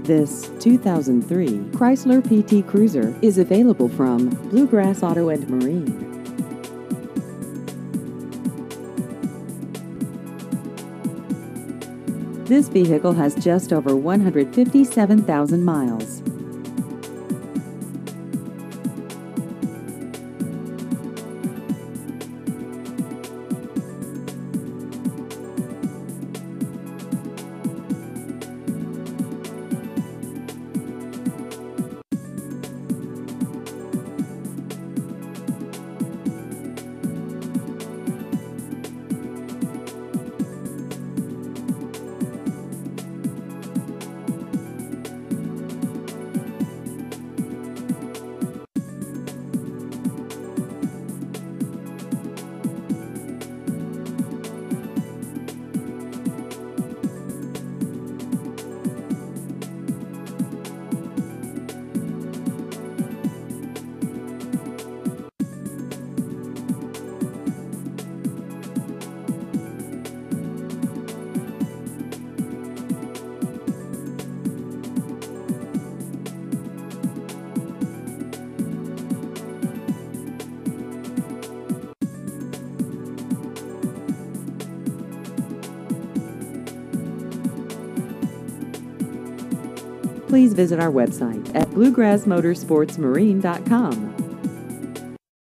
This 2003 Chrysler PT Cruiser is available from Bluegrass Auto and Marine. This vehicle has just over 157,000 miles. Please visit our website at bluegrassmotorsportsmarine.com.